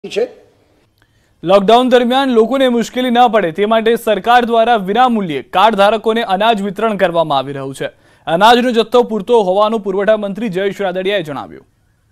છે। લોકડાઉન દરમિયાન લોકોને મુશ્કેલી ન પડે તે માટે સરકાર દ્વારા વિનામૂલ્યે કાર્ડ ધારકોને અનાજ વિતરણ કરવામાં આવી રહ્યું છે। અનાજનો જથ્થો પૂરતો હોવાનું પુરવઠા મંત્રી જયેશ રાદડિયાએ જણાવ્યું।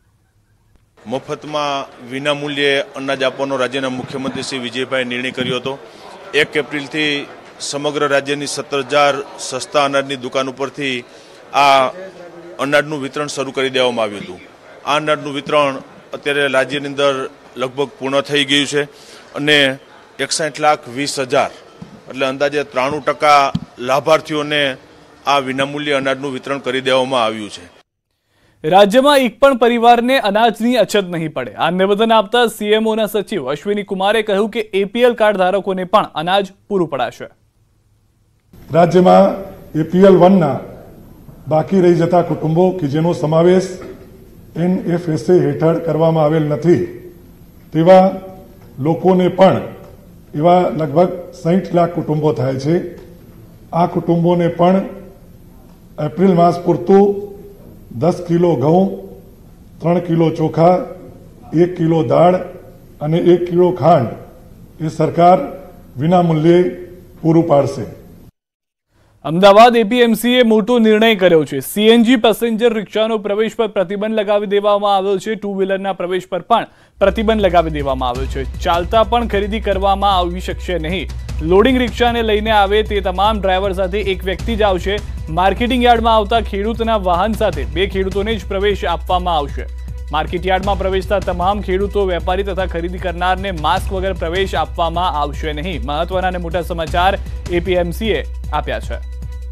મફતમાં વિનામૂલ્યે અનાજ આપવાનો રાજ્યના મુખ્યમંત્રી શ્રી વિજયભાઈ નિર્ણય કર્યો હતો। 1 એપ્રિલથી સમગ્ર રાજ્યની 17,000 સસ્તા અનાજની દુકાન ઉપરથી આ અનાજનું વિતરણ શરૂ કરી દેવામાં આવ્યું હતું। આ અનાજનું વિતરણ અત્યારે રાજ્યની અંદર લગભગ પૂર્ણ થઈ ગયું છે અને 61,20,000 એટલે અંદાજે 93% લાભાર્થીઓને આ વિનામૂલ્ય અનાજનું વિતરણ કરી દેવામાં આવ્યું છે। રાજ્યમાં એક પણ પરિવારને અનાજની અછત નહીં પડે આ નિવેદન આપતા સીએમઓના સચિવ અશ્વિની કુમારે કહ્યું કે એપીએલ કાર્ડ ધારકોને પણ અનાજ પૂરું પડાશે। રાજ્યમાં એપીએલ 1 ના બાકી રહી જતા કુટુંબો કે જેનો સમાવેશ એનએફએસએ હેઠળ કરવામાં આવેલ નથી તેવા લોકોને પણ એવા લગભગ 60 લાખ કુટુંબો થાય છે। આ કુટુંબોને પણ એપ્રિલ માસ પૂરતું 10 કિલો ઘઉં, 3 કિલો ચોખા, 1 કિલો દાળ અને 1 કિલો ખાંડ એ સરકાર વિનામૂલ્યે પૂરું પાડશે। અમદાવાદ એપીએમસીએ મોટો નિર્ણય કર્યો છે। સીએનજી પેસેન્જર રિક્ષાનો પ્રવેશ પર પ્રતિબંધ લગાવી દેવામાં આવ્યો છે। 2 વ્હીલરના પ્રવેશ પર પણ પ્રતિબંધ લગાવી દેવામાં આવ્યો છે। ચાલતા પણ ખરીદી કરવામાં આવી શકશે નહીં। લોડિંગ રિક્ષાને લઈને આવે તે તમામ ડ્રાઈવર સાથે એક વ્યક્તિ જ આવશે। માર્કેટિંગ યાર્ડમાં આવતા ખેડૂતના વાહન સાથે 2 ખેડૂતોને જ પ્રવેશ આપવામાં આવશે। માર્કેટ યાર્ડમાં પ્રવેશતા તમામ ખેડૂતો, વેપારી તથા ખરીદી કરનારને માસ્ક વગર પ્રવેશ આપવામાં આવશે નહીં। મહત્વના અને મોટા સમાચાર એપીએમસીએ આપ્યા છે।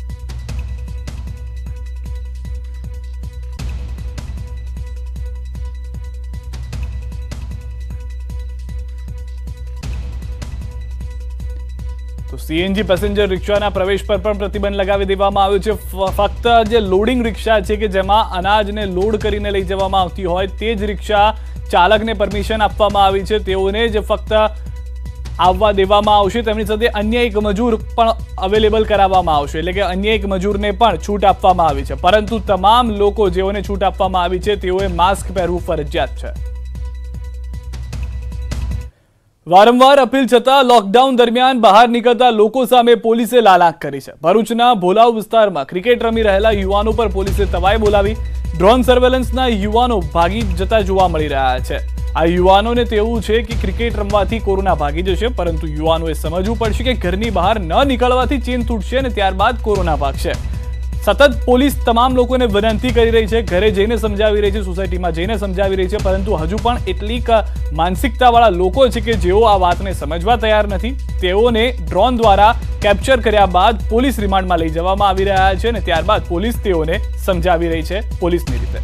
તો સીએનજી પેસેન્જર રિક્ષાના પ્રવેશ પર પણ પ્રતિબંધ લગાવી દેવામાં આવ્યો છે। ફક્ત જે લોડિંગ રિક્ષા છે કે જેમાં અનાજને લોડ કરીને લઈ જવામાં આવતી હોય તે જ રિક્ષા ચાલકને પરમિશન આપવામાં આવી છે। તેઓને જ ફક્ત આવવા દેવામાં આવશે। તેમની સાથે અન્ય એક મજૂર પણ અવેલેબલ કરાવવામાં આવશે, એટલે કે અન્ય એક મજૂરને પણ છૂટ આપવામાં આવી છે। પરંતુ તમામ લોકો જેઓને છૂટ આપવામાં આવી છે તેઓએ માસ્ક પહેરવું ફરજિયાત છે। વારંવાર અપીલ છતાં લોકડાઉન દરમિયાન બહાર નીકળતા લોકો સામે પોલીસે લાલાક કરી છે। ભરૂચના ભોલાવ વિસ્તારમાં ક્રિકેટ રમી રહેલા યુવાનો પર પોલીસે તવાઈ બોલાવી। ડ્રોન સર્વેલન્સના યુવાનો ભાગી જતા જોવા મળી રહ્યા છે। આ યુવાનોને તેવું છે કે ક્રિકેટ રમવાથી કોરોના ભાગી જશે, પરંતુ યુવાનોએ સમજવું પડશે કે ઘરની બહાર ન નીકળવાથી ચેન તૂટશે અને ત્યારબાદ કોરોના ભાગશે। સતત પોલીસ તમામ લોકોને વિનંતી કરી રહી છે, ઘરે જઈને સમજાવી રહી છે, સોસાયટીમાં જઈને સમજાવી રહી છે, પરંતુ હજુ પણ એટલીક માનસિકતાવાળા લોકો છે કે જેઓ આ વાતને સમજવા તૈયાર નથી। તેઓને ડ્રોન દ્વારા કેપ્ચર કર્યા બાદ પોલીસ રિમાન્ડમાં લઈ જવામાં આવી રહ્યા છે અને ત્યારબાદ પોલીસ તેઓને સમજાવી રહી છે પોલીસની રીતે।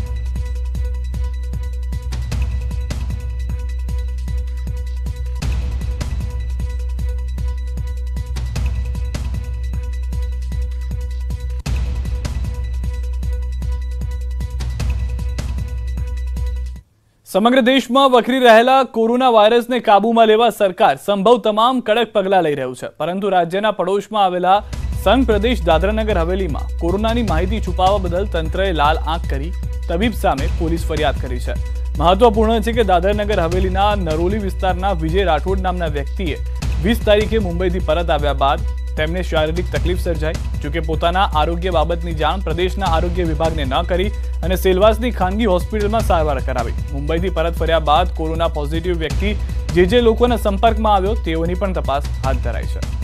સમગ્ર દેશમાં વકરી રહેલા કોરોના વાયરસને કાબૂમાં લેવા સરકાર સંભવ તમામ કડક પગલાં લઈ રહ્યું છે, પરંતુ રાજ્યના પડોશમાં આવેલા સંઘ પ્રદેશ દાદરાનગર હવેલીમાં કોરોનાની માહિતી છુપાવવા બદલ તંત્રએ લાલ આંખ કરી તબીબ સામે પોલીસ ફરિયાદ કરી છે। મહત્વપૂર્ણ છે કે દાદરાનગર હવેલીના નરોલી વિસ્તારના વિજય રાઠોડ નામના વ્યક્તિએ 20 તારીખે મુંબઈથી પરત આવ્યા બાદ તેમને શારીરિક તકલીફ સર્જાઈ। જોકે પોતાના આરોગ્ય બાબતની જાણ પ્રદેશના આરોગ્ય વિભાગને ન કરી અને સેલવાસની ખાનગી હોસ્પિટલમાં સારવાર કરાવી। મુંબઈથી પરત ફર્યા બાદ કોરોના પોઝિટિવ વ્યક્તિ જે લોકોના સંપર્કમાં આવ્યો તેઓની પણ તપાસ હાથ ધરાઈ છે।